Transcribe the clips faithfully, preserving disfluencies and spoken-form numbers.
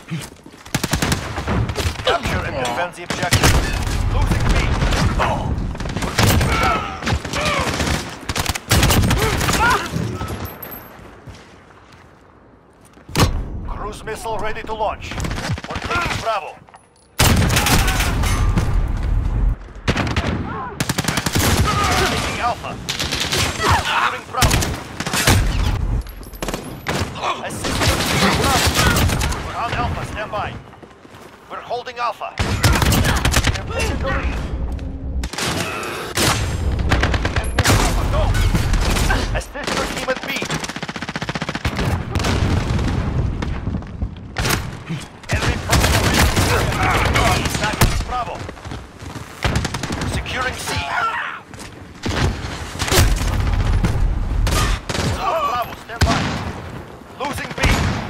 Capture and defend the objective. Losing B. Cruise missile ready to launch. We're taking Bravo. Taking Alpha. Securing Bravo. Assisting Bravo. We're on Alpha, stand by. We're holding Alpha. Enemy Alpha, go! Assist your team at B. Enemy personnel ready. East Bravo. Securing C. South Bravo, stand by. Losing B.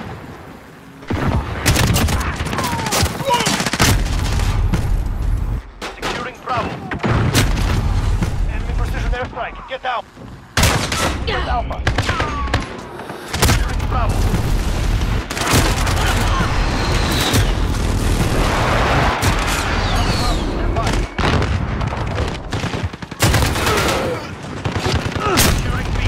Bravo. Enemy precision airstrike. Get down. Get Alpha. Securing Bravo. Stand by. Securing B.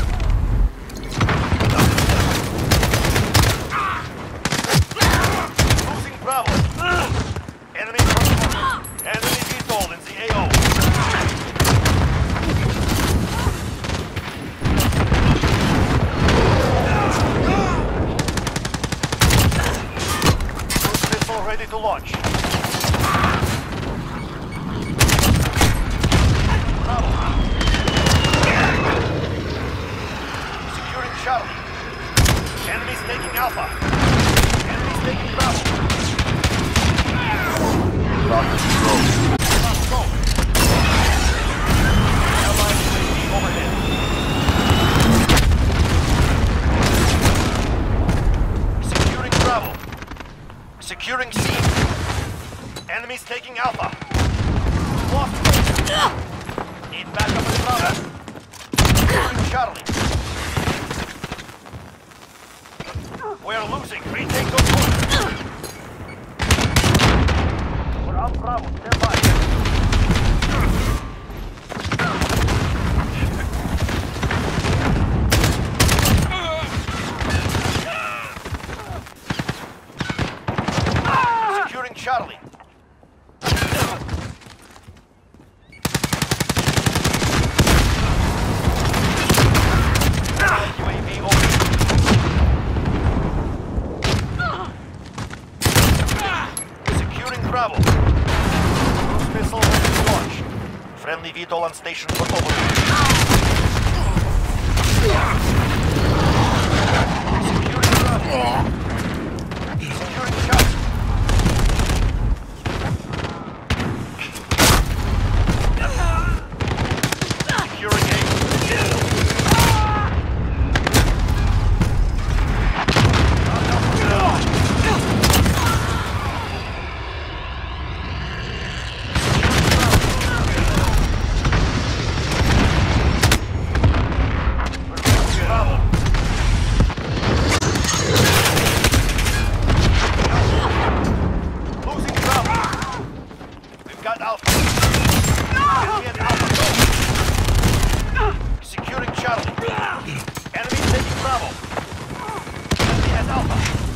Losing Bravo. Enemy personnel. Enemy VTOL in the A O. Cruise missile ready to launch. Bravo. Securing Charlie. Enemies taking Alpha. Enemies taking Bravo. Rocket control. Let's go. Allied U A V overhead. Securing Bravo. Securing C. Enemies taking Alpha. Lost. Need backup at Bravo. Securing Charlie. We're losing. Retake those points. On Bravo, stand by. Securing Charlie. U A V over. Securing Bravo. Missile ready to launch. Friendly VTOL on station for overview. Securing Bravo. Securing Charlie. Securing A. Securing Charlie. Enemy taking Bravo. Enemy has Alpha.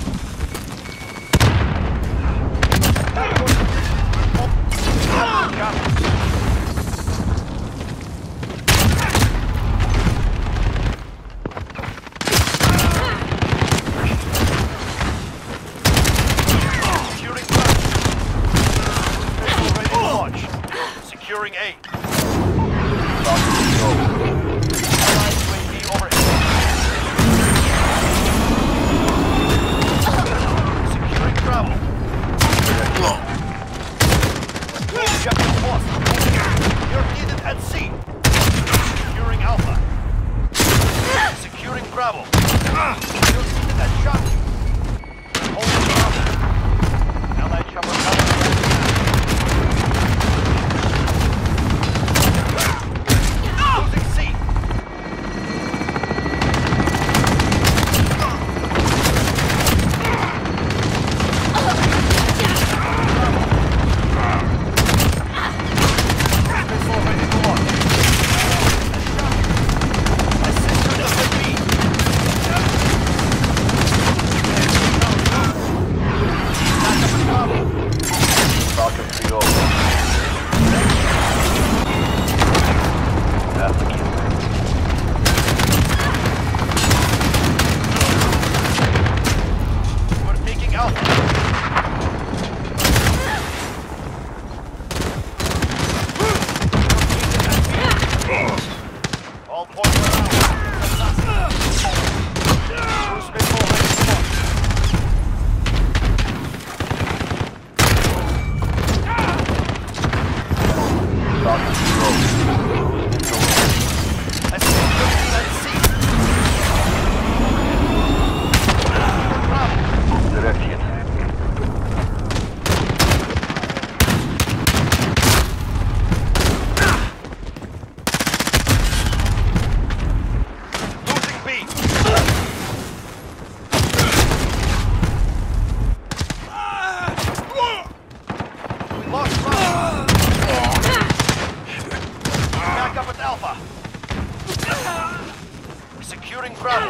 Securing Bravo. Missile ready to launch. Securing A. Objective lost. You're needed at sea. Securing Alpha. Securing Bravo. You're needed at Charlie. Holding Bravo. Allied chopper coming. Losing C. Securing Bravo.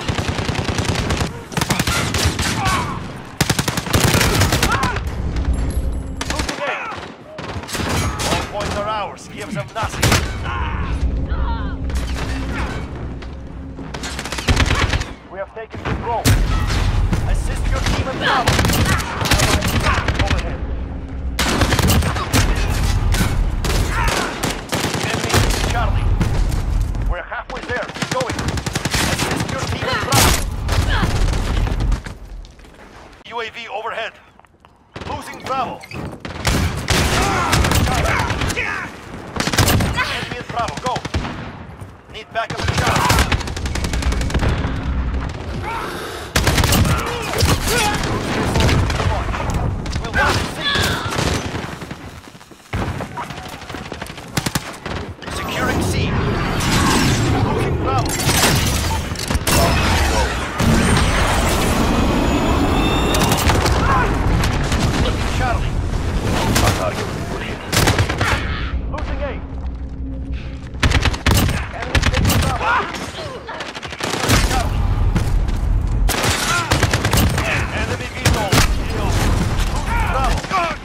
Losing A. All points are ours. Give them nothing. We have taken control. Assist your team at Bravo. Overhead. Enemy Charlie. We're halfway there. Keep going. Assist your team at Bravo. U A V overhead. Losing Bravo. Enemy at Bravo. Go. Need backup at Charlie. We'll watch and see. Securing C. Losing Bravo. Looking Charlie. Losing A. Enemy taking Bravo. Charlie. Enemy vehicle. Bravo.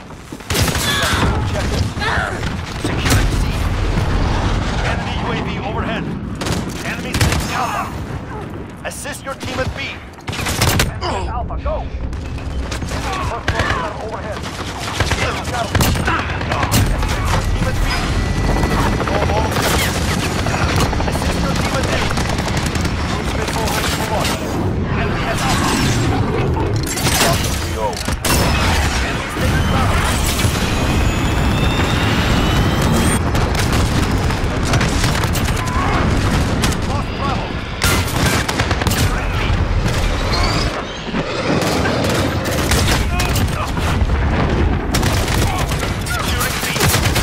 Securing C. Enemy U A V overhead. Enemy taking Alpha. Assist your team at B. Enemy Alpha, go. First floor overhead. Assist your team at B. Go home. Assist your team at A. Cruise missile ready for launch. Enemy has Alpha. Go. Enemies taking Bravo. Lost Bravo. Securing B.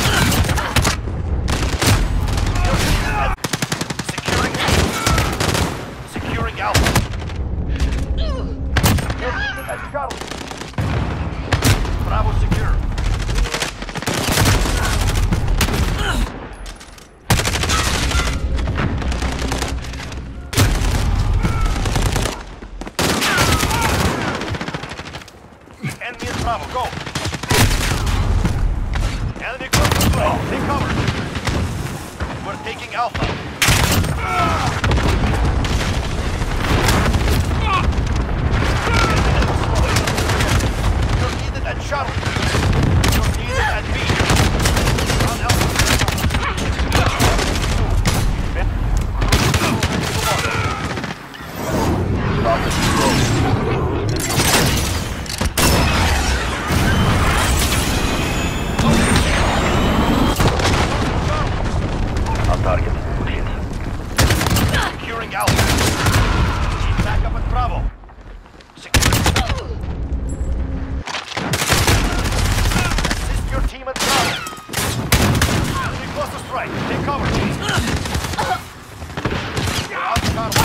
Securing B. Securing Alpha. At Charlie. Bravo secure. Enemy at Bravo, go. Enemy close to play. Take cover. We're taking Alpha. You're needed at Charlie. You're needed at B. On Alpha. On target. Securing Alpha. Need backup at Bravo. Securing. Assist your team at Bravo. Enemy close to strike. Take cover. We're out Charlie.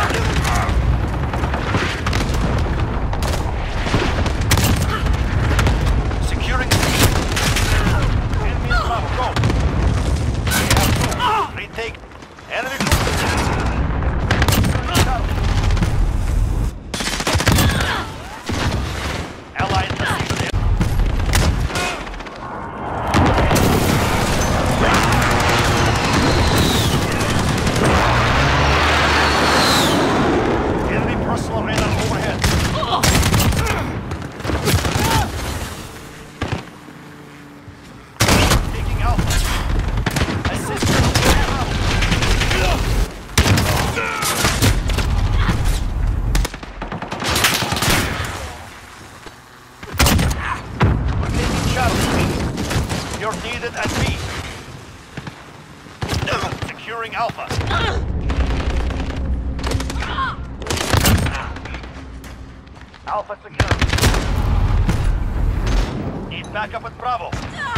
Securing C. Enemy at Bravo. Go. We have two. Retake. Enemy cruiser. Allied received it. Enemy personal radar overhead. Taking Alpha. Assist your team. We're taking Charlie. You're needed at B. Securing Alpha. Alpha secure. Need backup at Bravo.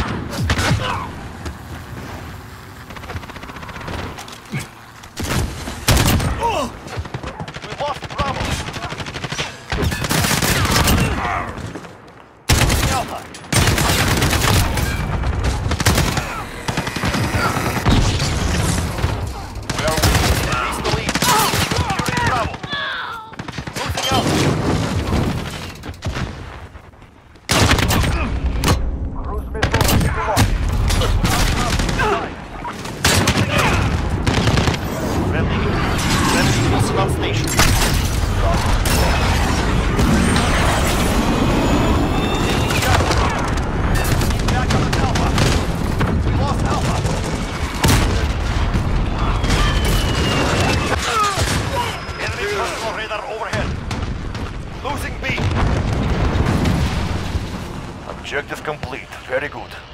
We lost Bravo. Alpha. We are winning. Release the lead. Securing Bravo. on station. Back on Alpha. We lost Alpha. Enemy personal radar overhead. Losing B. Objective complete. Very good.